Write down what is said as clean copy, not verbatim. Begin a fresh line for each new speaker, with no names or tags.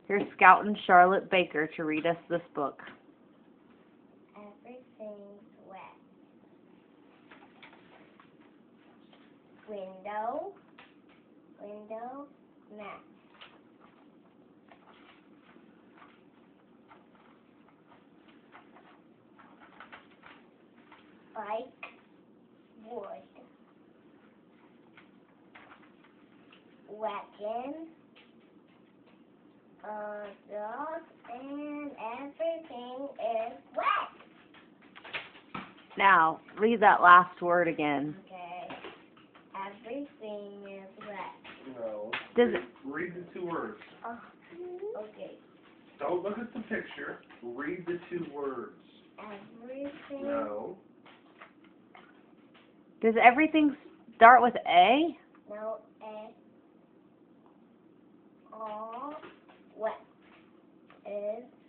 Here's Scout and Charlotte Baker to read us this book.
Everything's wet. Window, mat. Bike, wood. Wagon, dog, and everything is wet.
Now, read that last word again.
Okay. Everything is wet.
No.
Does it?
Read the 2 words.
Okay.
Don't look at the picture. Read the 2 words.
Everything.
No.
Does everything start with A?
No, all wet is